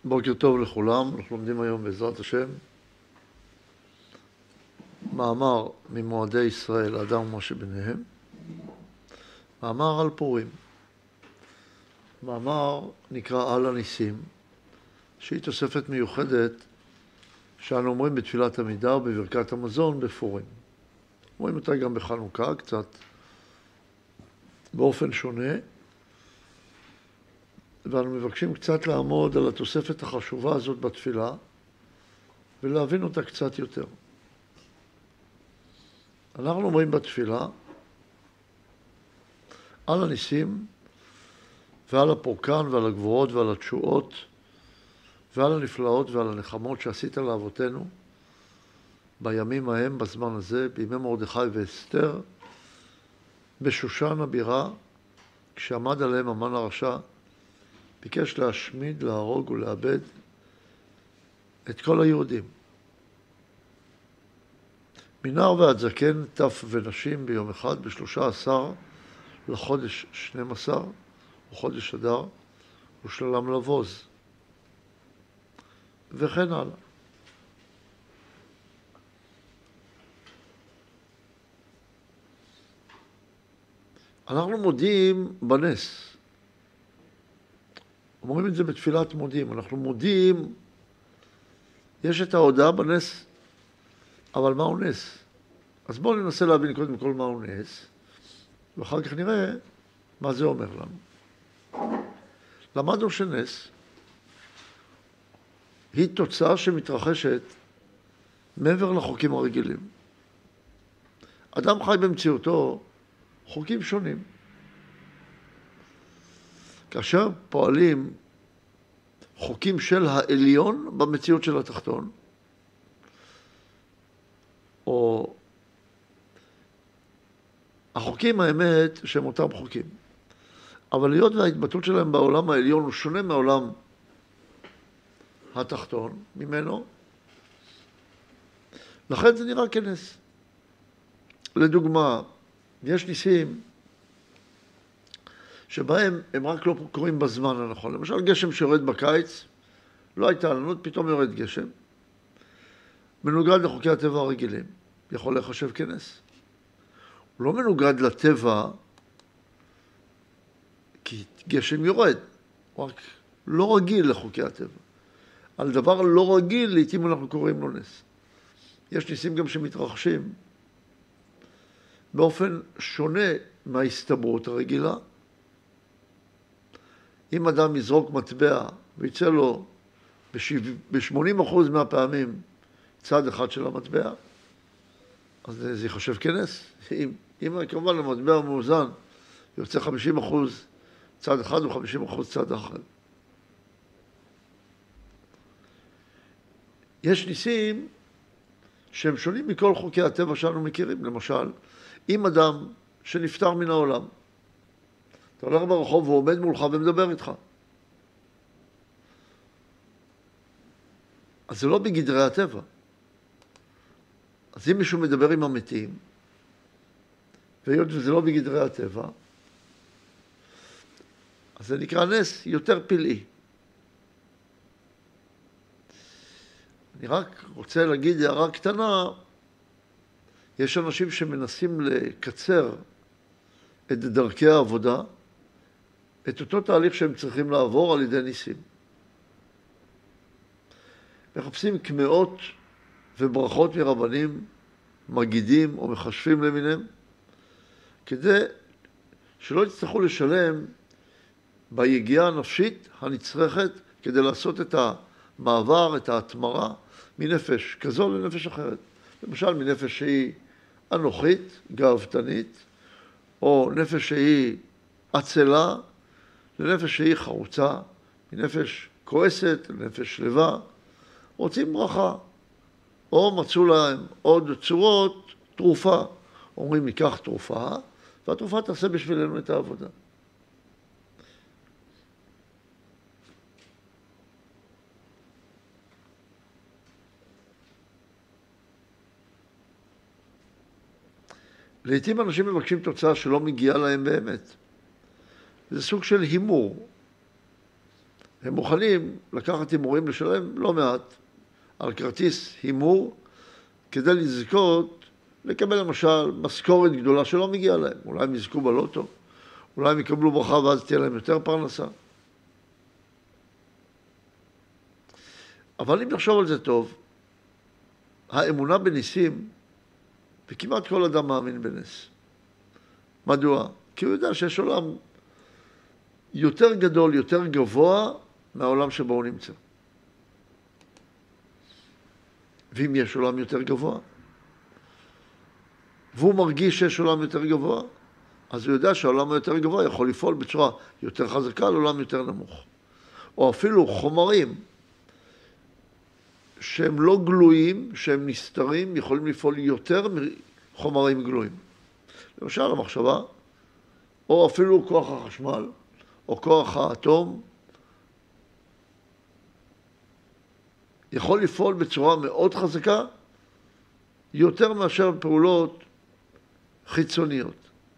בוקר טוב לכולם, אנחנו לומדים היום בעזרת השם מאמר ממועדי ישראל, האדם ומה שביניהם, מאמר על פורים. מאמר נקרא על הניסים, שהיא תוספת מיוחדת שאנו אומרים בתפילת עמידה ובברכת המזון בפורים. אומרים אותה גם בחנוכה, קצת באופן שונה, ואנו מבקשים קצת לעמוד על התוספת החשובה הזאת בתפילה ולהבין אותה קצת יותר. אנחנו אומרים בתפילה על הניסים ועל הפורקן ועל הגבורות ועל התשועות ועל הנפלאות ועל הנחמות שעשית לאבותינו בימים ההם, בזמן הזה, בימי מרדכי ואסתר, בשושן הבירה, כשעמד עליהם המן הרשע, ביקש להשמיד, להרוג ולאבד את כל היהודים. מנער ועד זקן, טף ונשים ביום אחד, ב13 לחודש 12, או חודש אדר, ושללם לבוז. וכן הלאה. אנחנו מודים בנס. אומרים את זה בתפילת מודים. אנחנו מודים, יש את ההודעה בנס, אבל מהו נס? אז בואו ננסה להבין קודם כל מהו נס, ואחר כך נראה מה זה אומר לנו. למדנו שנס היא תוצאה שמתרחשת מעבר לחוקים הרגילים. אדם חי במציאותו חוקים שונים. כאשר פועלים חוקים של העליון במציאות של התחתון, או החוקים האמת שהם אותם חוקים. אבל היות וההתבטאות שלהם בעולם העליון הוא שונה מהעולם התחתון ממנו, לכן זה נראה כנס. לדוגמה, יש ניסים שבהם הם רק לא קורים בזמן הנכון. למשל, גשם שיורד בקיץ, לא הייתה עננות, פתאום יורד גשם. מנוגד לחוקי הטבע הרגילים, יכול לחשב כנס. הוא לא מנוגד לטבע כי גשם יורד, הוא רק לא רגיל לחוקי הטבע. על דבר לא רגיל, לעתים אנחנו קוראים לו נס. יש ניסים גם שמתרחשים באופן שונה מההסתברות הרגילה. אם אדם יזרוק מטבע ויצא לו ב-80% מהפעמים צד אחד של המטבע, אז זה יחשב כנס. אם כמובן המטבע מאוזן יוצא 50% צד אחד ו50% צד אחר. יש ניסים שהם שונים מכל חוקי הטבע שאנו מכירים. למשל, אם אדם שנפטר מן העולם, אתה הולך ברחוב ועומד מולך ומדבר איתך. אז זה לא בגדרי הטבע. אז אם מישהו מדבר עם המתים, והיות וזה לא בגדרי הטבע, אז זה נקרא נס יותר פלאי. אני רק רוצה להגיד הערה קטנה, יש אנשים שמנסים לקצר את דרכי העבודה, את אותו תהליך שהם צריכים לעבור על ידי ניסים. מחפשים קמאות וברכות מרבנים, מגידים או מחשבים למיניהם, כדי שלא יצטרכו לשלם ביגיעה הנפשית הנצרכת כדי לעשות את המעבר, את ההתמרה מנפש כזו לנפש אחרת. למשל מנפש שהיא אנוכית, גאוותנית, או נפש שהיא עצלה, לנפש שהיא חרוצה, מנפש כועסת לנפש שלווה, רוצים ברכה. או מצאו להם עוד צורות, תרופה. אומרים, ניקח תרופה, והתרופה תעשה בשבילנו את העבודה. לעתים אנשים מבקשים תוצאה שלא מגיעה להם באמת. זה סוג של הימור. הם מוכנים לקחת הימורים, לשלם לא מעט על כרטיס הימור, כדי לזכות, לקבל למשל משכורת גדולה שלא מגיעה להם. אולי הם יזכו בלוטו, אולי הם יקבלו ברכה ואז תהיה להם יותר פרנסה. אבל אם נחשוב על זה טוב, האמונה בניסים, וכמעט כל אדם מאמין בנס. מדוע? כי הוא יודע שיש עולם יותר גדול, יותר גבוה מהעולם שבו הוא נמצא. ואם יש עולם יותר גבוה, והוא מרגיש שיש עולם יותר גבוה, אז הוא יודע שהעולם היותר גבוה יכול לפעול בצורה יותר חזקה על עולם יותר נמוך. או אפילו חומרים שהם לא גלויים, שהם נסתרים, יכולים לפעול יותר מחומרים גלויים. למשל המחשבה, או אפילו כוח החשמל, או כוח האטום, יכול לפעול בצורה מאוד חזקה, יותר מאשר פעולות חיצוניות.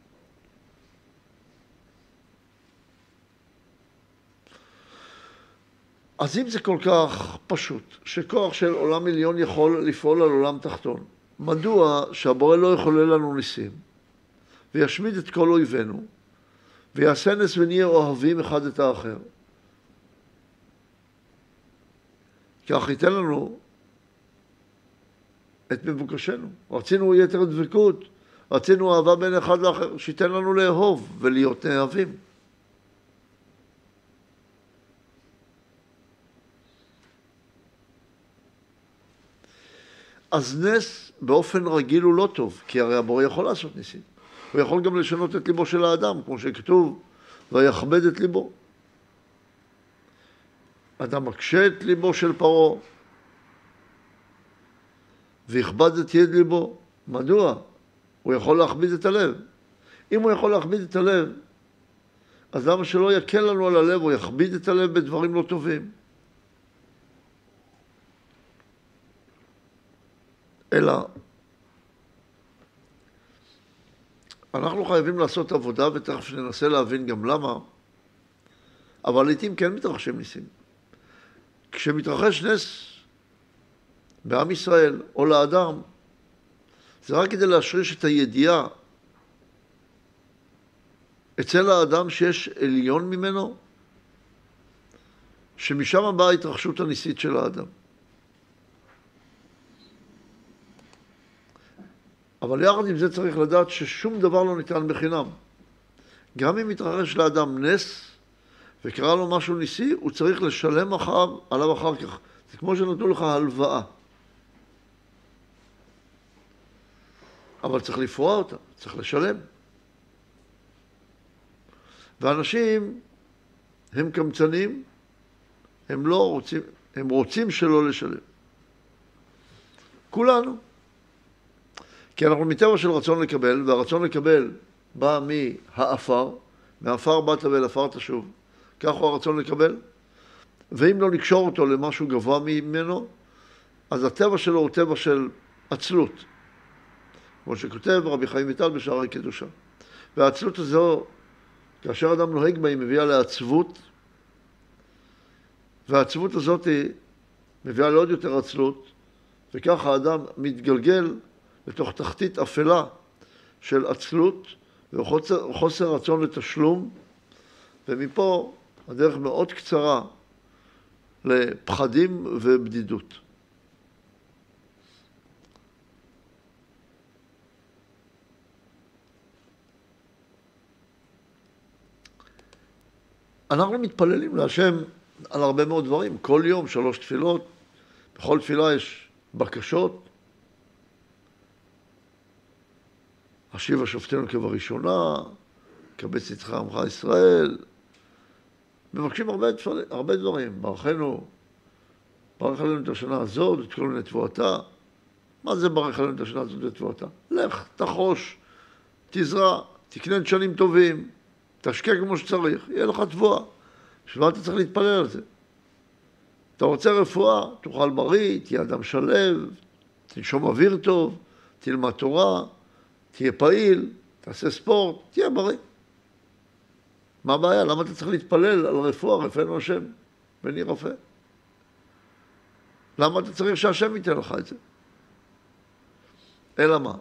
אז אם זה כל כך פשוט, שכוח של עולם עליון יכול לפעול על עולם תחתון, מדוע שהבורא לא יחולל לנו ניסים, וישמיד את כל אויבינו, ויעשה נס ונהיה אוהבים אחד את האחר? כך ייתן לנו את מבוקשנו. רצינו יתר דבקות, רצינו אהבה בין אחד לאחר, שייתן לנו לאהוב ולהיות נאהבים. אז נס באופן רגיל הוא לא טוב, כי הרי הבורא יכול לעשות ניסים. הוא יכול גם לשנות את ליבו של האדם, כמו שכתוב, ויכבד את ליבו. אדם מקשה את ליבו של פרעה, ויכבד את יד ליבו. מדוע? הוא יכול להכביד את הלב. אם הוא יכול להכביד את הלב, אז למה שלא יקל לנו על הלב, או יכביד את הלב בדברים לא טובים? אלא, אנחנו חייבים לעשות עבודה, ותכף ננסה להבין גם למה, אבל לעתים כן מתרחשים ניסים. כשמתרחש נס בעם ישראל או לאדם, זה רק כדי להשריש את הידיעה אצל האדם שיש עליון ממנו, שמשם באה ההתרחשות הניסית של האדם. אבל יחד עם זה צריך לדעת ששום דבר לא ניתן בחינם. גם אם מתרחש לאדם נס וקרא לו משהו ניסי, הוא צריך לשלם עליו אחר כך. זה כמו שנתנו לך הלוואה. אבל צריך לפרוע אותה, צריך לשלם. ואנשים הם קמצנים, הם לא רוצים, הם רוצים שלא לשלם. כולנו. כי אנחנו מטבע של רצון לקבל, והרצון לקבל בא מהאפר, מהאפר באת ואל עפר תשוב. כך הוא הרצון לקבל. ואם לא נקשור אותו למשהו גבוה ממנו, אז הטבע שלו הוא טבע של עצלות. כמו שכותב רבי חיים ויטל בשערי קדושה. והעצלות הזו, כאשר אדם נוהג בה, היא מביאה לעצבות, והעצבות הזאת מביאה לעוד יותר עצלות, וכך האדם מתגלגל לתוך תחתית אפלה של עצלות וחוסר רצון לתשלום, ומפה הדרך מאוד קצרה לפחדים ובדידות. אנחנו מתפללים להשם על הרבה מאוד דברים, כל יום 3 תפילות, בכל תפילה יש בקשות, השיבה שופטינו כבראשונה, קבץ יצחק עמך ישראל, מבקשים הרבה דברים, ברכנו, ברך עלינו את השנה הזאת, את כל מיני תבואתה. מה זה ברך עלינו את השנה הזאת ואת תבואתה? לך, תחוש, תזרע, תקנה דשנים טובים, תשקע כמו שצריך, יהיה לך תבואה. בשביל מה אתה צריך להתפלל על זה? אתה רוצה רפואה, תאכל בריא, תהיה אדם שלב, תנשום אוויר טוב, תלמד תורה, תהיה פעיל, תעשה ספורט, תהיה בריא. מה הבעיה? למה אתה צריך להתפלל על רפואה, רפאנו השם? ונהיה רופא. למה אתה צריך שהשם ייתן לך את זה? אלא מה?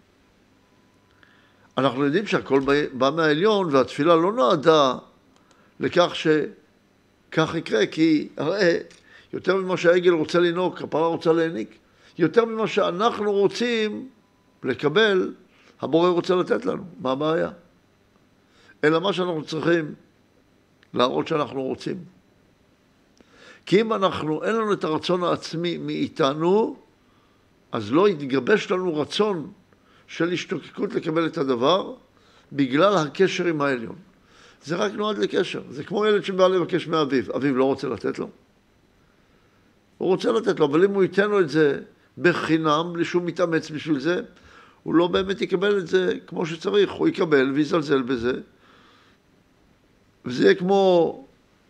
אנחנו יודעים שהכל בא מהעליון, והתפילה לא נועדה לכך שכך יקרה, כי הרי יותר ממה שהעגל רוצה לנהוג, הפרה רוצה להעניק, יותר ממה שאנחנו רוצים לקבל, הבורא רוצה לתת לנו. מה הבעיה? אלא מה שאנחנו צריכים להראות שאנחנו רוצים. כי אם אין לנו את הרצון העצמי מאיתנו, אז לא יתגבש לנו רצון של השתוקקות לקבל את הדבר, בגלל הקשר עם העליון. זה רק נועד לקשר. זה כמו ילד שבא לבקש מאביו. אביו לא רוצה לתת לו. הוא רוצה לתת לו, אבל אם הוא ייתן לו את זה בחינם, בלי שהוא מתאמץ בשביל זה, הוא לא באמת יקבל את זה כמו שצריך. הוא יקבל ויזלזל בזה. וזה יהיה כמו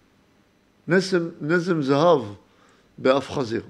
נזם זהב באף חזיר.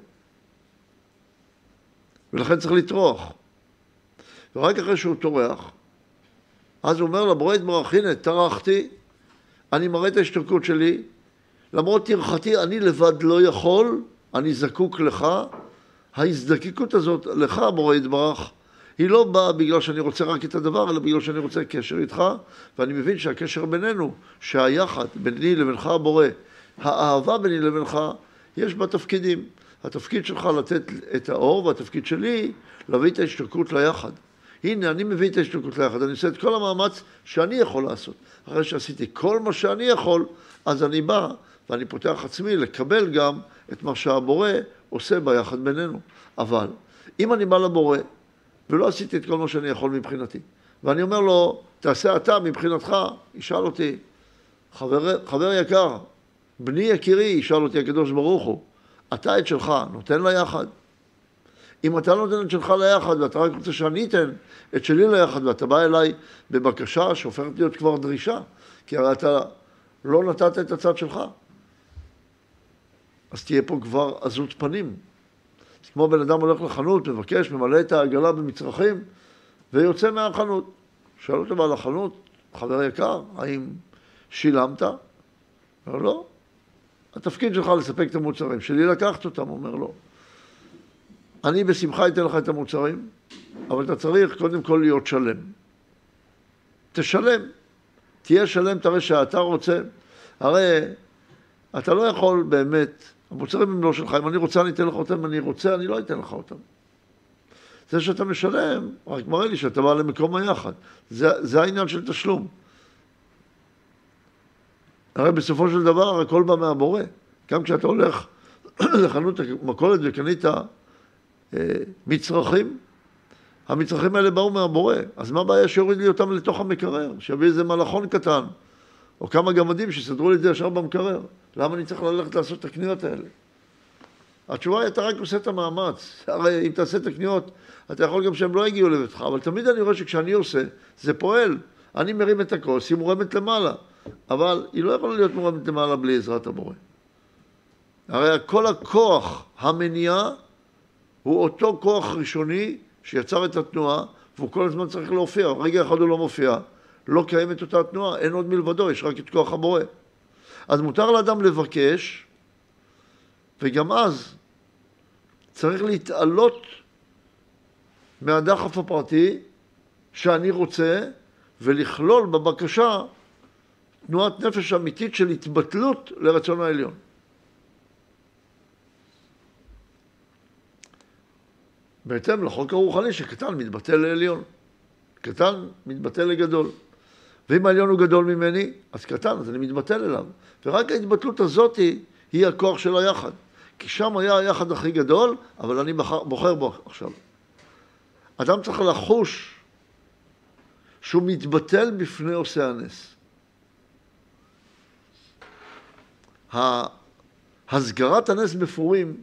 ולכן צריך לטרוח. ורק אחרי שהוא טורח, אז הוא אומר לבורא יתברך, הנה, טרחתי, אני מראה את ההשתוקקות שלי, למרות טרחתי, אני לבד לא יכול, אני זקוק לך. ההזדקקות הזאת לך, בורא יתברך, היא לא באה בגלל שאני רוצה רק את הדבר, אלא בגלל שאני רוצה קשר איתך, ואני מבין שהקשר בינינו, שהיחד ביני לבינך הבורא, האהבה ביני לבינך, יש בה תפקידים. התפקיד שלך לתת את האור, והתפקיד שלי להביא את ההשתוקקות ליחד. הנה, אני מביא את ההשתוקקות ליחד, אני עושה את כל המאמץ שאני יכול לעשות. אחרי שעשיתי כל מה שאני יכול, אז אני בא ואני פותח עצמי לקבל גם את מה שהבורא עושה ביחד בינינו. אבל אם אני בא לבורא ולא עשיתי את כל מה שאני יכול מבחינתי, ואני אומר לו, תעשה אתה מבחינתך, ישאל אותי, חבר יקר, בני יקירי, ישאל אותי הקדוש ברוך הוא, אתה את שלך נותן ליחד? אם אתה לא נותן את שלך ליחד, ואתה רק רוצה שאני אתן את שלי ליחד, ואתה בא אליי בבקשה שהופכת להיות כבר דרישה, כי הרי אתה לא נתת את הצד שלך, אז תהיה פה כבר עזות פנים. זה כמו בן אדם הולך לחנות, מבקש, ממלא את העגלה במצרכים, ויוצא מהחנות. שואל אותו בעל החנות, חבר יקר, האם שילמת? אומר לא. התפקיד שלך לספק את המוצרים, שלי לקחת אותם, אומר לו. אני בשמחה אתן לך את המוצרים, אבל אתה צריך קודם כל להיות שלם. תשלם. תהיה שלם, תראה שאתה רוצה. הרי אתה לא יכול באמת, המוצרים הם לא שלך, אם אני רוצה אני אתן לך אותם, אם אני רוצה אני לא אתן לך אותם. זה שאתה משלם, רק מראה לי שאתה בא למקום היחד. זה העניין של תשלום. הרי בסופו של דבר הכל בא מהבורא. גם כשאתה הולך לחנות המכולת וקנית מצרכים, המצרכים האלה באו מהבורא. אז מה הבעיה שיוריד לי אותם לתוך המקרר? שיביא איזה מלאכון קטן, או כמה גמדים שסדרו לי את זה ישר במקרר. למה אני צריך ללכת לעשות את הקניות האלה? התשובה היא, אתה רק עושה את המאמץ. הרי אם תעשה את הקניות, אתה יכול גם שהם לא יגיעו לביתך. אבל תמיד אני רואה שכשאני עושה, זה פועל. אני מרים את הכוס, היא מורמת למעלה. אבל היא לא יכולה להיות מורמת למעלה בלי עזרת הבורא. הרי כל הכוח המניע הוא אותו כוח ראשוני שיצר את התנועה, והוא כל הזמן צריך להופיע. רגע אחד הוא לא מופיע, לא קיימת אותה התנועה, אין עוד מלבדו, יש רק את כוח הבורא. אז מותר לאדם לבקש, וגם אז צריך להתעלות מהדחף הפרטי שאני רוצה, ולכלול בבקשה תנועת נפש אמיתית של התבטלות לרצון העליון. בהתאם לחוק הרוחני שקטן מתבטל לעליון. קטן מתבטל לגדול. ואם העליון הוא גדול ממני, אז קטן, אז אני מתבטל אליו. ורק ההתבטלות הזאת היא הכוח של היחד. כי שם היה היחד הכי גדול, אבל אני בוחר בו עכשיו. אדם צריך לחוש שהוא מתבטל בפני עושה הנס. הסגרת הנס בפורים,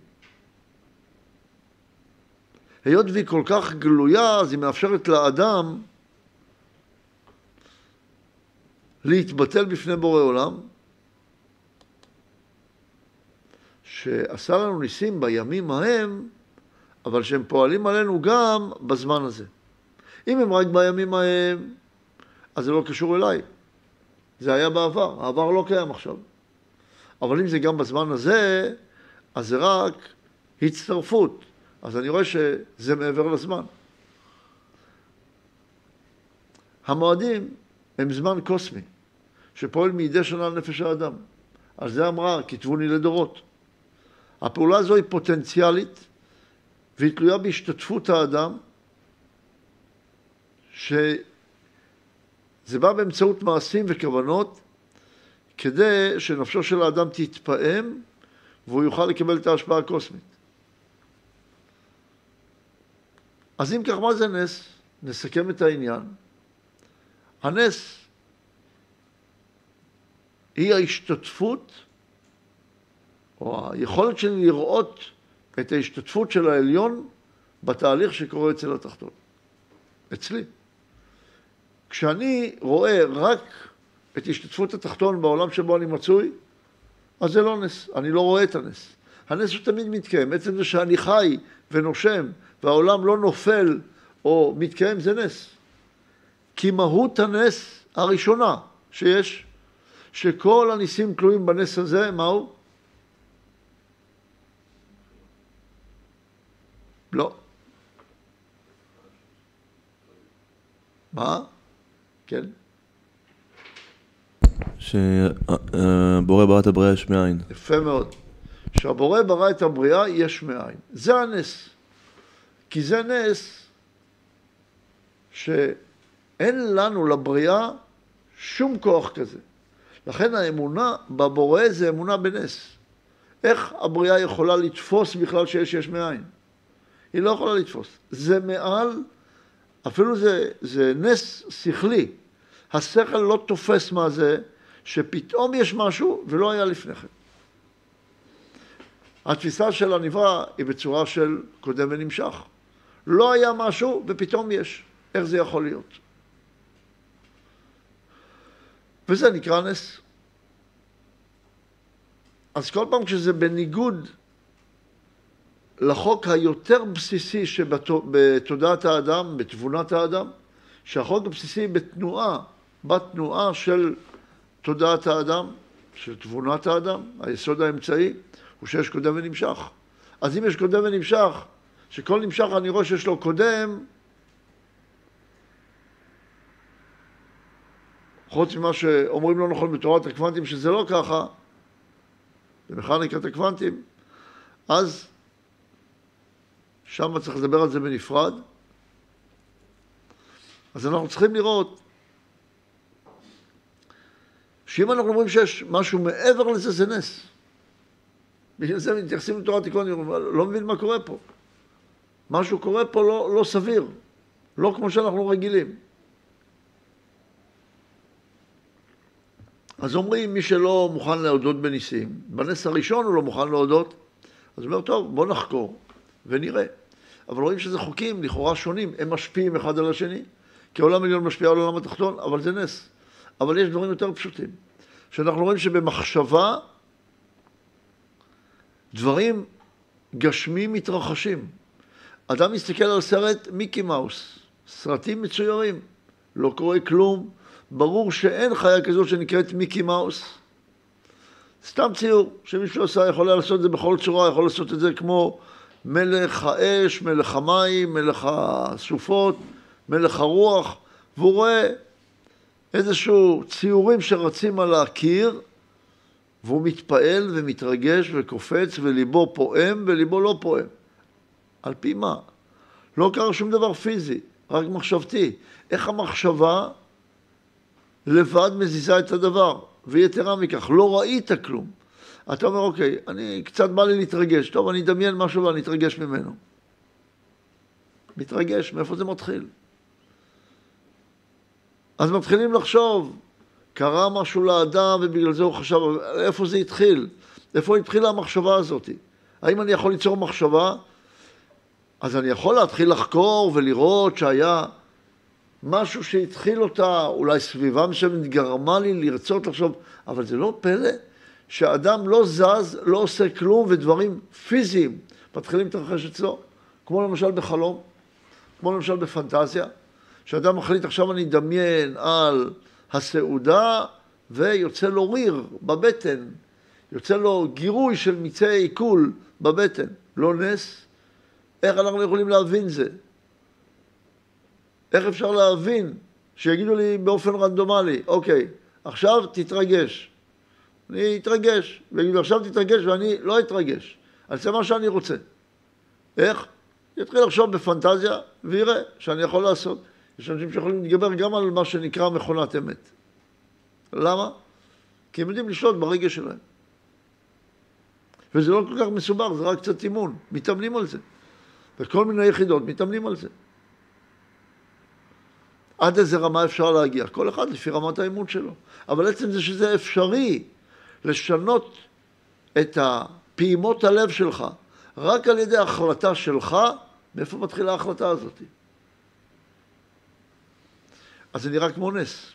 היות והיא כל כך גלויה, אז היא מאפשרת לאדם להתבטל בפני בורא עולם, שעשה לנו ניסים בימים ההם, אבל שהם פועלים עלינו גם בזמן הזה. אם הם רק בימים ההם, אז זה לא קשור אליי. זה היה בעבר, העבר לא קיים עכשיו. אבל אם זה גם בזמן הזה, אז זה רק הצטרפות. אז אני רואה שזה מעבר לזמן. המועדים הם זמן קוסמי, שפועל מידי שנה על נפש האדם. על זה אמרה, כתבוני לדורות. הפעולה הזו היא פוטנציאלית, והיא תלויה בהשתתפות האדם, שזה בא באמצעות מעשים וכוונות, כדי שנפשו של האדם תתפעם, והוא יוכל לקבל את ההשפעה הקוסמית. אז אם כך, מה זה נס? נסכם את העניין. הנס היא ההשתתפות, או היכולת שלי לראות את ההשתתפות של העליון בתהליך שקורה אצל התחתון. אצלי. כשאני רואה רק את השתתפות התחתון בעולם שבו אני מצוי, אז זה לא נס. אני לא רואה את הנס. הנס הוא תמיד מתקיים. עצם זה שאני חי ונושם והעולם לא נופל או מתקיים זה נס. כי מהות הנס הראשונה שיש, שכל הניסים תלויים בנס הזה, מהו? לא. מה? כן? שהבורא ברא את הבריאה יש מאין. יפה מאוד. שהבורא ברא את הבריאה יש מאין. זה הנס. כי זה נס שאין לנו לבריאה שום כוח כזה. לכן האמונה בבורא זה אמונה בנס. איך הבריאה יכולה לתפוס בכלל שיש יש מאין? היא לא יכולה לתפוס. זה מעל, אפילו זה נס שכלי. השכל לא תופס מה זה, שפתאום יש משהו ולא היה לפני כן. התפיסה של הנברא היא בצורה של קודם ונמשך. לא היה משהו ופתאום יש. איך זה יכול להיות? וזה נקרא נס. אז כל פעם כשזה בניגוד לחוק היותר בסיסי שבתודעת האדם, בתבונת האדם, שהחוק הבסיסי בתנועה של תודעת האדם, של תבונת האדם, היסוד האמצעי, הוא שיש קודם ונמשך. אז אם יש קודם ונמשך, שכל נמשך אני רואה שיש לו קודם, חוץ ממה שאומרים לא נכון בתורת הקוונטים, שזה לא ככה, במכניקת הקוונטים, אז שם צריך לדבר על זה בנפרד. אז אנחנו צריכים לראות שאם אנחנו אומרים שיש משהו מעבר לזה, זה נס. בגלל זה מתייחסים לתורת הקוונטים, לא מבין מה קורה פה. משהו קורה פה לא סביר, לא כמו שאנחנו רגילים. אז אומרים, מי שלא מוכן להודות בניסים, בנס הראשון הוא לא מוכן להודות, אז הוא אומר, טוב, בוא נחקור ונראה. אבל רואים שזה חוקים לכאורה שונים, הם משפיעים אחד על השני, כי העולם עליון משפיע על העולם התחתון, אבל זה נס. אבל יש דברים יותר פשוטים, שאנחנו רואים שבמחשבה דברים גשמים מתרחשים. אדם מסתכל על סרט מיקי מאוס, סרטים מצוירים, לא קורה כלום, ברור שאין חיה כזאת שנקראת מיקי מאוס. סתם ציור שמישהו עושה, יכול לעשות את זה בכל צורה, יכול לעשות את זה כמו מלך האש, מלך המים, מלך הסופות, מלך הרוח, והוא רואה איזשהו ציורים שרצים על הקיר, והוא מתפעל ומתרגש וקופץ, וליבו פועם וליבו לא פועם. על פי מה? לא קרה שום דבר פיזי, רק מחשבתי. איך המחשבה לבד מזיזה את הדבר? ויתרה מכך, לא ראית כלום. אתה אומר, אוקיי, אני קצת בא לי להתרגש. טוב, אני אדמיין משהו ואני אתרגש ממנו. מתרגש, מאיפה זה מתחיל? אז מתחילים לחשוב, קרה משהו לאדם ובגלל זה הוא חשב, איפה זה התחיל? איפה התחילה המחשבה הזאת? האם אני יכול ליצור מחשבה? אז אני יכול להתחיל לחקור ולראות שהיה משהו שהתחיל אותה, אולי סביבה מסוימת גרמה לי לרצות לחשוב, אבל זה לא פלא שאדם לא זז, לא עושה כלום ודברים פיזיים מתחילים להתרחש אצלו, כמו למשל בחלום, כמו למשל בפנטזיה, שאדם מחליט עכשיו אני אדמיין על הסעודה ויוצא לו ריר בבטן, יוצא לו גירוי של מיצי עיכול בבטן, לא נס. איך אנחנו יכולים להבין זה? איך אפשר להבין שיגידו לי באופן רנדומלי, אוקיי, עכשיו תתרגש. אני אתרגש, ויגידו עכשיו תתרגש ואני לא אתרגש. אני אעשה מה שאני רוצה. איך? יתחיל לחשוב בפנטזיה ויראה שאני יכול לעשות. יש אנשים שיכולים להתגבר גם על מה שנקרא מכונת אמת. למה? כי הם יודעים לשלוט ברגש שלהם. וזה לא כל כך מסובך, זה רק קצת אימון. מתאמנים על זה. וכל מיני יחידות מתאמנים על זה. עד איזה רמה אפשר להגיע. כל אחד לפי רמת האימון שלו. אבל עצם זה שזה אפשרי לשנות את פעימות הלב שלך רק על ידי החלטה שלך, מאיפה מתחילה ההחלטה הזאת? אז זה נראה כמו נס.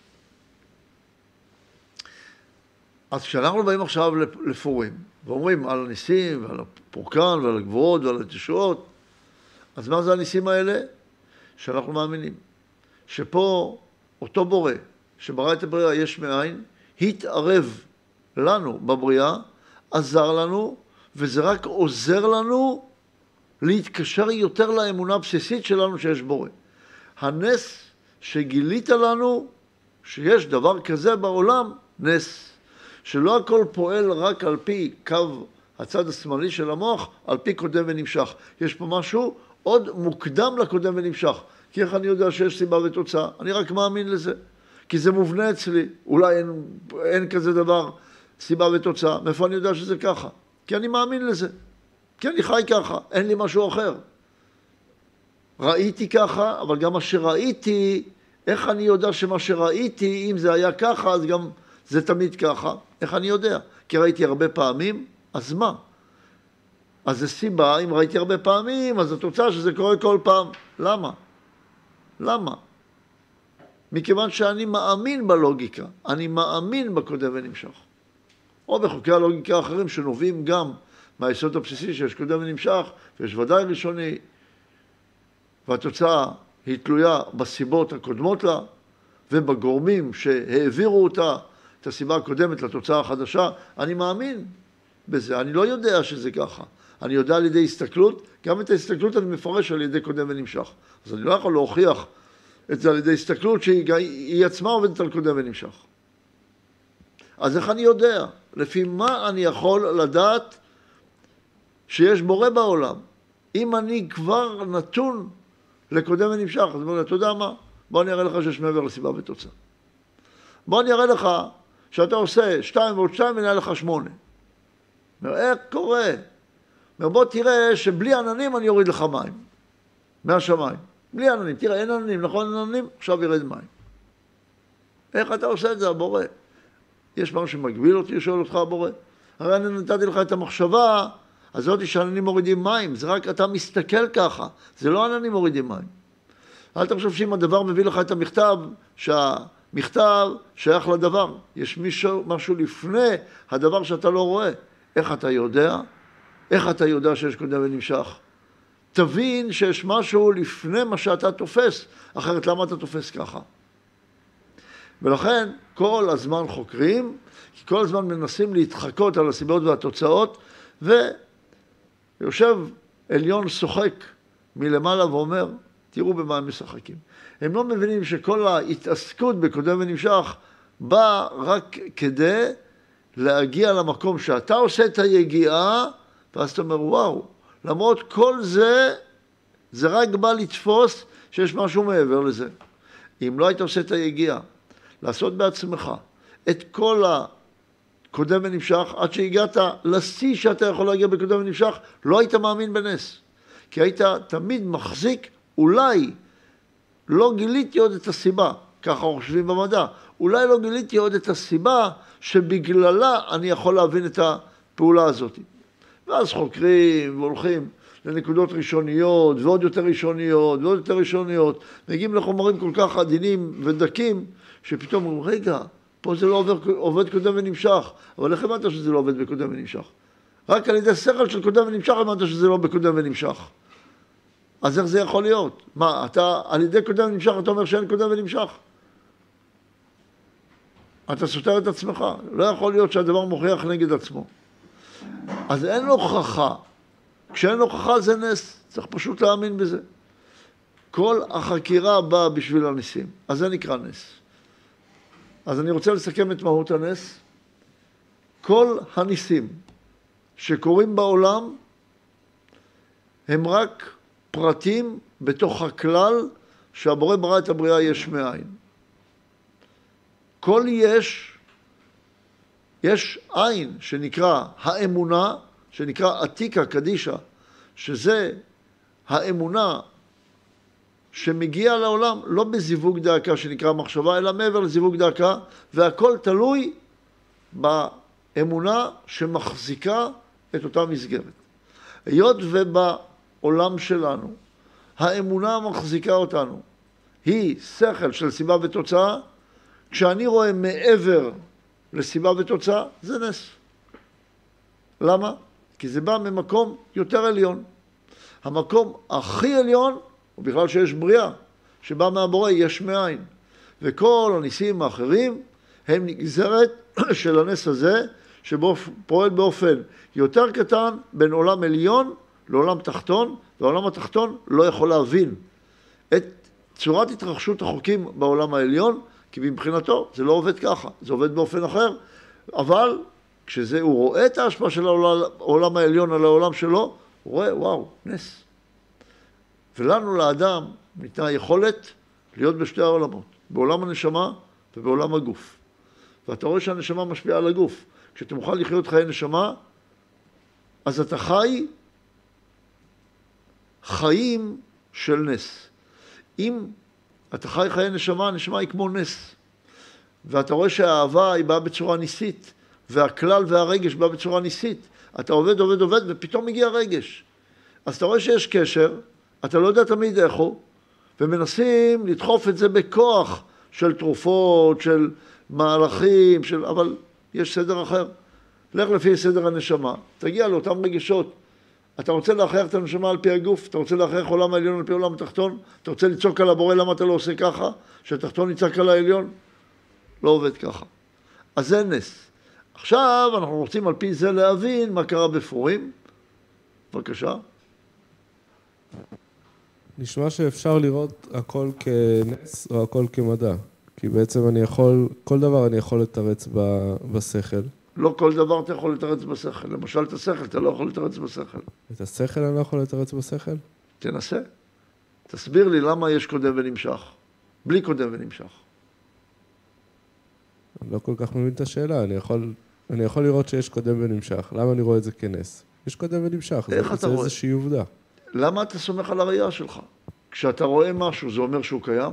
אז כשאנחנו באים עכשיו לפורים, ואומרים על הניסים ועל הפורקן ועל הגבורות ועל התשועות, אז מה זה הניסים האלה? שאנחנו מאמינים. שפה אותו בורא, שברא את הבריאה יש מאין, התערב לנו בבריאה, עזר לנו, וזה רק עוזר לנו להתקשר יותר לאמונה הבסיסית שלנו שיש בורא. הנס שגילית לנו שיש דבר כזה בעולם, נס. שלא הכל פועל רק על פי קו הצד השמאלי של המוח, על פי קודם ונמשך. יש פה משהו עוד מוקדם לקודם ונמשך. כי איך אני יודע שיש סיבה ותוצאה? אני רק מאמין לזה. כי זה מובנה אצלי. אולי אין כזה דבר, סיבה ותוצאה. מאיפה אני יודע שזה ככה? כי אני מאמין לזה. כי אני חי ככה. אין לי משהו אחר. ראיתי ככה, אבל גם מה שראיתי, איך אני יודע שמה שראיתי, אם זה היה ככה, אז גם זה תמיד ככה. איך אני יודע? כי ראיתי הרבה פעמים, אז מה? אז זה סיבה, אם ראיתי הרבה פעמים, אז התוצאה שזה קורה כל פעם. למה? למה? מכיוון שאני מאמין בלוגיקה, אני מאמין בקודם ונמשך. או בחוקי הלוגיקה האחרים שנובעים גם מהיסוד הבסיסי שיש קודם ונמשך, ויש ודאי ראשוני, והתוצאה היא תלויה בסיבות הקודמות לה, ובגורמים שהעבירו אותה, את הסיבה הקודמת לתוצאה החדשה. אני מאמין בזה, אני לא יודע שזה ככה. אני יודע על ידי הסתכלות, גם את ההסתכלות אני מפרש על ידי קודם ונמשך. אז אני לא יכול להוכיח את זה על ידי הסתכלות שהיא עצמה עובדת על קודם ונמשך. אז איך אני יודע? לפי מה אני יכול לדעת שיש בורא בעולם? אם אני כבר נתון לקודם ונמשך, אז אני אומר, אתה יודע מה? בוא אני אראה לך שיש מעבר לסיבה ותוצאה. בוא אני אראה לך שאתה עושה 2 ועוד 2 ונהיה לך 8. אומר, איך קורה? אומר, בוא תראה שבלי עננים אני אוריד לך מים. מהשמיים. בלי עננים. תראה, אין עננים, נכון אין עננים? עכשיו ירד מים. איך אתה עושה את זה, הבורא? יש משהו שמגביל אותי, שואל אותך הבורא. הרי אני נתתי לך את המחשבה, אז זאת שעננים מורידים מים. זה רק אתה מסתכל ככה. זה לא עננים מורידים מים. אל תחשוב שאם הדבר מביא לך את המכתב, שהמכתב שייך לדבר. יש משהו לפני הדבר שאתה לא רואה. איך אתה יודע? איך אתה יודע שיש קודם ונמשך? תבין שיש משהו לפני מה שאתה תופס, אחרת למה אתה תופס ככה? ולכן כל הזמן חוקרים, כי כל הזמן מנסים להתחקות על הסיבות והתוצאות, ויושב עליון שוחק מלמעלה ואומר, תראו במה הם משחקים. הם לא מבינים שכל ההתעסקות בקודם ונמשך בא רק כדי להגיע למקום שאתה עושה את היגיעה, ואז אתה אומר, וואו, למרות כל זה, זה רק בא לתפוס שיש משהו מעבר לזה. אם לא היית עושה את היגיעה, לעשות בעצמך את כל הקודם ונמשך, עד שהגעת לשיא שאתה יכול להגיע בקודם ונמשך, לא היית מאמין בנס. כי היית תמיד מחזיק, אולי לא גיליתי עוד את הסיבה, ככה חושבים במדע, אולי לא גיליתי עוד את הסיבה שבגללה אני יכול להבין את הפעולה הזאת. ואז חוקרים והולכים לנקודות ראשוניות, ועוד יותר ראשוניות, ועוד יותר ראשוניות, מגיעים לחומרים כל כך עדינים ודקים, שפתאום אומרים, רגע, פה זה לא עובד קודם ונמשך, אבל איך אמרת שזה לא עובד בקודם ונמשך? רק על ידי שכל של קודם ונמשך אמרת שזה לא בקודם ונמשך. אז איך זה יכול להיות? מה, אתה על ידי קודם ונמשך, אתה אומר שאין קודם ונמשך? אתה סותר את עצמך. לא יכול להיות שהדבר מוכיח נגד עצמו. אז אין הוכחה. כשאין הוכחה זה נס, צריך פשוט להאמין בזה. כל החקירה באה בשביל הניסים, אז זה נקרא נס. אז אני רוצה לסכם את מהות הנס. כל הניסים שקורים בעולם הם רק פרטים בתוך הכלל שהבורא ברא את הבריאה יש מאין. כל יש עין שנקרא האמונה, שנקרא עתיקה קדישה, שזה האמונה שמגיעה לעולם לא בזיווג דאקה שנקרא מחשבה, אלא מעבר לזיווג דאקה, והכל תלוי באמונה שמחזיקה את אותה מסגרת. היות ובעולם שלנו האמונה מחזיקה אותנו, היא שכל של סיבה ותוצאה, כשאני רואה מעבר לסיבה ותוצאה, זה נס. למה? כי זה בא ממקום יותר עליון. המקום הכי עליון הוא בכלל שיש בריאה, שבא מהבורא יש מאין. וכל הניסים האחרים הם נגזרת של הנס הזה, שפועל באופן יותר קטן בין עולם עליון לעולם תחתון, והעולם התחתון לא יכול להבין את צורת התרחשות החוקים בעולם העליון, כי מבחינתו זה לא עובד ככה, זה עובד באופן אחר, אבל כשהוא רואה את ההשפעה של העולם העליון על העולם שלו, הוא רואה, וואו, נס. ולנו לאדם ניתנה יכולת להיות בשתי העולמות, בעולם הנשמה ובעולם הגוף. ואתה רואה שהנשמה משפיעה על הגוף. כשאתה מוכן לחיות חיי נשמה, אז אתה חי חיים של נס. אם אתה חי חיי נשמה, הנשמה היא כמו נס. ואתה רואה שהאהבה היא באה בצורה ניסית, והכלל והרגש באה בצורה ניסית. אתה עובד, ופתאום מגיע רגש. אז אתה רואה שיש קשר, אתה לא יודע תמיד איך הוא, ומנסים לדחוף את זה בכוח של תרופות, של מהלכים, אבל יש סדר אחר. לך לפי סדר הנשמה, תגיע לאותם רגשות. אתה רוצה להכריח את הנשמה על פי הגוף, אתה רוצה להכריח עולם העליון על פי עולם התחתון, אתה רוצה לצעוק על הבורא, למה אתה לא עושה ככה? שהתחתון יצעק על העליון? לא עובד ככה. אז זה נס. עכשיו אנחנו רוצים על פי זה להבין מה קרה בפורים. בבקשה. נשמע שאפשר לראות הכל כנס או הכל כמדע. כי בעצם כל דבר אני יכול לתרץ בשכל. לא כל דבר אתה יכול לתרץ בשכל. למשל את השכל אתה לא יכול לתרץ בשכל. את השכל אני לא יכול לתרץ בשכל? תנסה. תסביר לי למה יש קודם ונמשך. בלי קודם ונמשך. אני לא כל כך מבין את השאלה. אני יכול לראות שיש קודם ונמשך. למה אני רואה את זה כנס? יש קודם ונמשך. זה איזושהי עובדה. למה אתה סומך על הראייה שלך? כשאתה רואה משהו, זה אומר שהוא קיים?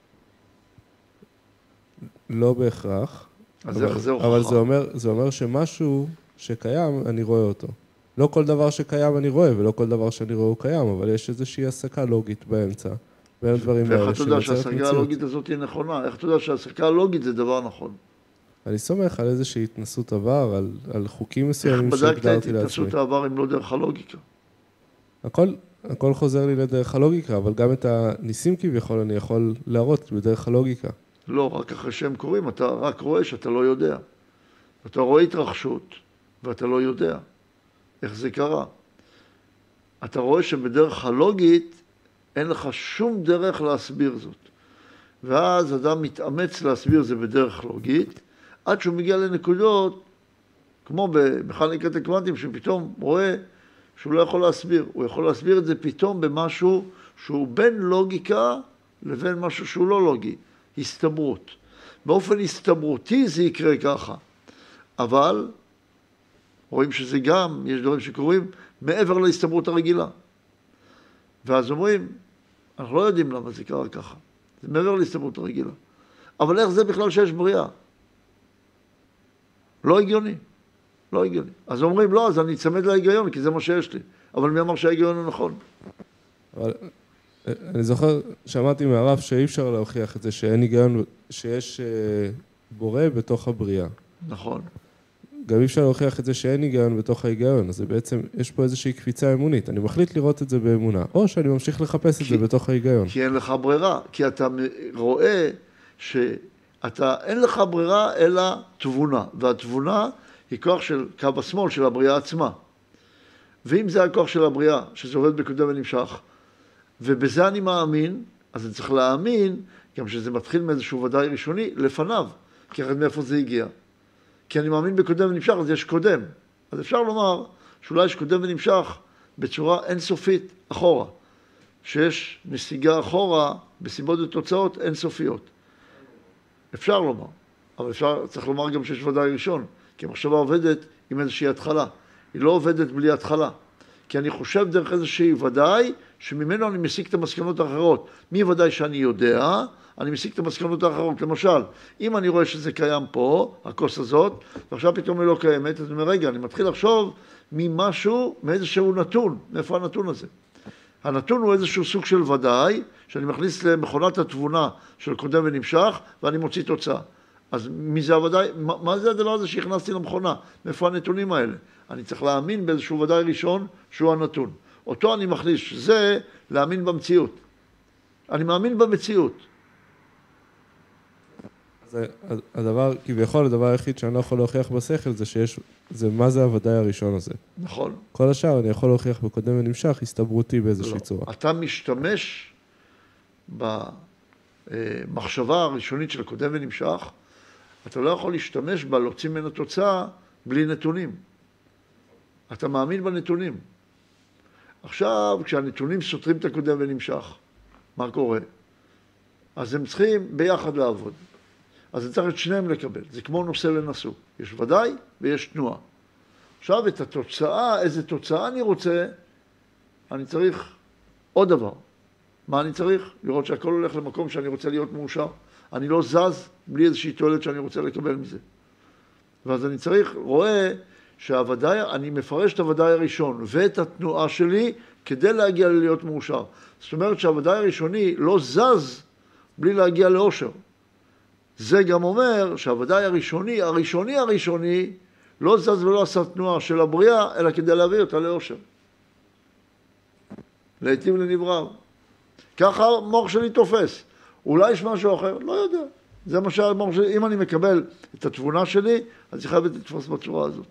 לא בהכרח. אז איך זה הוכחה? אבל זה אומר שמשהו שקיים, אני רואה אותו. לא כל דבר שקיים אני רואה, ולא כל דבר שאני רואה הוא קיים, אבל יש איזושהי הסקה לוגית באמצע. בין הדברים האלה. ואיך אתה יודע שההסקה הלוגית הזאת היא נכונה? איך אתה יודע שההסקה הלוגית זה דבר נכון? אני סומך על איזושהי התנסות עבר, על חוקים מסוימים שהגדרתי לעצמי. איך בדקת את התנסות העבר אם לא דרך הלוגיקה? הכל חוזר לי לדרך הלוגיקה, אבל גם את הניסים כביכול אני יכול להראות בדרך הלוגיקה. לא, רק אחרי שהם קוראים, אתה רק רואה שאתה לא יודע. אתה רואה התרחשות, ואתה לא יודע איך זה קרה. אתה רואה שבדרך הלוגית אין לך שום דרך להסביר זאת. ואז אדם מתאמץ להסביר זה בדרך לוגית, עד שהוא מגיע לנקודות, כמו במכניקת הקוונטים, שפתאום רואה שהוא לא יכול להסביר. הוא יכול להסביר את זה פתאום במשהו שהוא בין לוגיקה לבין משהו שהוא לא לוגי. הסתברות. באופן הסתברותי זה יקרה ככה. אבל רואים שזה גם, יש דברים שקורים מעבר להסתברות הרגילה. ואז אומרים, אנחנו לא יודעים למה זה קרה ככה. זה מעבר להסתברות הרגילה. אבל איך זה בכלל שיש בריאה? לא הגיוני. לא הגיוני. אז אומרים, לא, אז אני אצמד להיגיון, כי זה מה שיש לי. אבל מי אמר שההיגיון הוא נכון? אבל אני זוכר, שמעתי מהרב שאי אפשר להוכיח את זה, שאין היגיון, שיש בורא בתוך הבריאה. נכון. גם אי אפשר להוכיח את זה שאין היגיון בתוך ההיגיון, אז זה בעצם, יש פה איזושהי קפיצה אמונית. אני מחליט לראות את זה באמונה, או שאני ממשיך לחפש את זה בתוך ההיגיון. כי אין לך ברירה, כי אתה רואה שאתה, אין לך ברירה אלא תבונה, והתבונה היא כוח של קו השמאל של הבריאה עצמה. ואם זה הכוח של הבריאה, שזה עובד בקודם ונמשך, ובזה אני מאמין, אז אני צריך להאמין גם שזה מתחיל מאיזשהו ודאי ראשוני לפניו, כי אחרת מאיפה זה הגיע. כי אני מאמין בקודם ונמשך, אז יש קודם. אז אפשר לומר שאולי יש קודם ונמשך בצורה אינסופית אחורה, שיש נסיגה אחורה בסיבות ותוצאות אינסופיות. אפשר לומר, אבל צריך לומר גם שיש ודאי ראשון, כי המחשבה עובדת עם איזושהי התחלה. היא לא עובדת בלי התחלה. כי אני חושב דרך איזושהי ודאי, שממנו אני מסיק את המסקנות האחרות. מי ודאי שאני יודע, אני מסיק את המסקנות האחרות. למשל, אם אני רואה שזה קיים פה, הכוס הזאת, ועכשיו פתאום היא לא קיימת, אז אני אומר, רגע, אני מתחיל לחשוב ממשהו, מאיזשהו נתון. מאיפה הנתון הזה? הנתון הוא איזשהו סוג של ודאי, שאני מכניס למכונת התבונה של קודם ונמשך, ואני מוציא תוצאה. אז מי זה הוודאי? מה זה הדבר הזה שהכנסתי למכונה? מאיפה הנתונים האלה? אני צריך להאמין באיזשהו ודאי ראשון שהוא הנתון. אותו אני מכניס, זה להאמין במציאות. אני מאמין במציאות. הדבר, כביכול, הדבר היחיד שאני לא יכול להוכיח בשכל זה שיש, זה מה זה הוודאי הראשון הזה. נכון. כל השאר אני יכול להוכיח בקודם ונמשך, הסתברותי באיזושהי צורה. אתה משתמש במחשבה הראשונית של הקודם ונמשך, אתה לא יכול להשתמש בה, להוציא ממנו תוצאה בלי נתונים. אתה מאמין בנתונים. עכשיו, כשהנתונים סותרים את הקודם ונמשך, מה קורה? אז הם צריכים ביחד לעבוד. אז אני צריך את שניהם לקבל. זה כמו נושא לנסות. יש ודאי ויש תנועה. עכשיו, את התוצאה, איזה תוצאה אני רוצה, אני צריך עוד דבר. מה אני צריך? לראות שהכל הולך למקום שאני רוצה להיות מאושר. אני לא זז בלי איזושהי תועלת שאני רוצה לקבל מזה. ואז אני צריך, רואה שהוודאי, אני מפרש את הוודאי הראשון ואת התנועה שלי כדי להגיע להיות מאושר. זאת אומרת שהוודאי הראשוני לא זז בלי להגיע לאושר. זה גם אומר שהוודאי הראשוני לא זז ולא עשה תנועה של הבריאה, אלא כדי להביא אותה לאושר. לעתים לנברר. ככה המוח שלי תופס. אולי יש משהו אחר? לא יודע. זה מה שהמוח שלי, אם אני מקבל את התבונה שלי, אז היא חייבת לתפוס בצורה הזאת.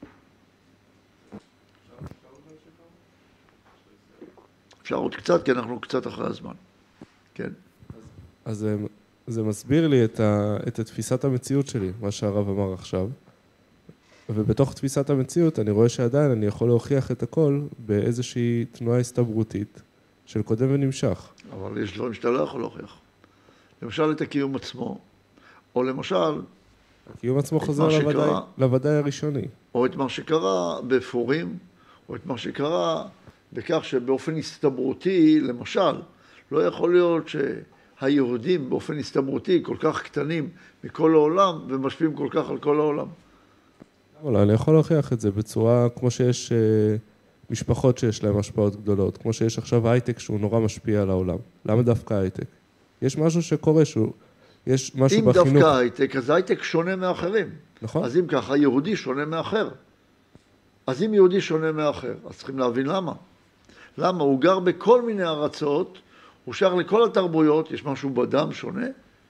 אפשר עוד קצת, כי אנחנו קצת אחרי הזמן. כן. אז זה מסביר לי את תפיסת המציאות שלי, מה שהרב אמר עכשיו. ובתוך תפיסת המציאות אני רואה שעדיין אני יכול להוכיח את הכל באיזושהי תנועה הסתברותית של קודם ונמשך. אבל יש דברים שאתה לא יכול להוכיח. למשל את הקיום עצמו, או למשל... הקיום עצמו חוזר לוודאי הראשוני. או את מה שקרה בפורים, או את מה שקרה בכך שבאופן הסתברותי, למשל, לא יכול להיות שהיהודים באופן הסתברותי כל כך קטנים מכל העולם ומשפיעים כל כך על כל העולם. אולי אני יכול להוכיח את זה בצורה כמו שיש משפחות שיש להם השפעות גדולות, כמו שיש עכשיו הייטק שהוא נורא משפיע על העולם. למה דווקא הייטק? יש משהו שקורה יש משהו אם בחינוך. אם דווקא הייטק, אז הייטק שונה מאחרים. נכון. אז אם ככה, יהודי שונה מאחר. אז אם יהודי שונה מאחר, אז צריכים להבין למה. למה? הוא גר בכל מיני ארצות, הוא שייך לכל התרבויות, יש משהו בדם שונה.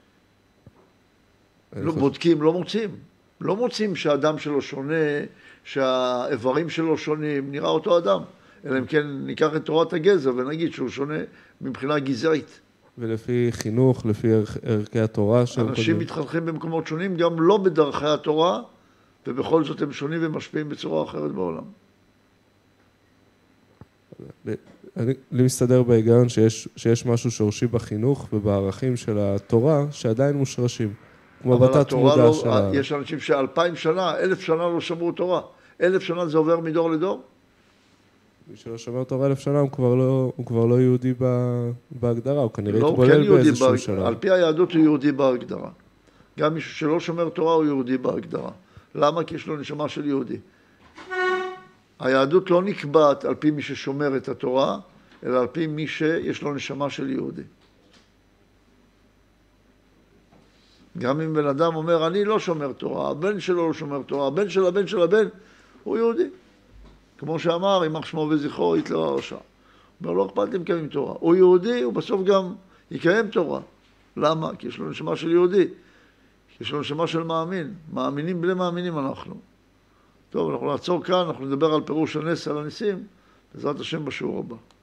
לא בודקים, לא מוצאים. לא מוצאים שהאדם שלו שונה, שהאיברים שלו שונים, נראה אותו אדם. אלא אם כן ניקח את תורת הגזע ונגיד שהוא שונה מבחינה גזעית. ולפי חינוך, לפי ערכי התורה. אנשים מתחנכים במקומות שונים, גם לא בדרכי התורה, ובכל זאת הם שונים ומשפיעים בצורה אחרת בעולם. אני מסתדר בהיגיון שיש משהו שורשי בחינוך ובערכים של התורה שעדיין מושרשים. כמו בתת מודע של... יש אנשים ש2000 שנה, 1000 שנה לא שמרו תורה. 1000 שנה זה עובר מדור לדור. מי שלא שמר תורה 1000 שנה הוא כבר לא יהודי בהגדרה, הוא כנראה התבולל באיזשהו שלב. על פי היהדות הוא יהודי בהגדרה. גם מישהו שלא שומר תורה הוא יהודי בהגדרה. למה? כי יש לו נשמה של יהודי. היהדות לא נקבעת על פי מי ששומר את התורה, אלא על פי מי שיש לו נשמה של יהודי. גם אם בן אדם אומר, אני לא שומר תורה, הבן שלו לא שומר תורה, הבן של הבן של הבן, הוא יהודי. כמו שאמר, יימח שמו וזכרו, היטלר הרשע. הוא אומר, לא אכפת לי מקיים תורה. הוא יהודי, הוא בסוף גם יקיים תורה. למה? כי יש לו נשמה של יהודי. יש לו נשמה של מאמין. מאמינים בלי מאמינים אנחנו. טוב, אנחנו נעצור כאן, אנחנו נדבר על פירוש הנס, על הניסים, בעזרת השם בשיעור הבא.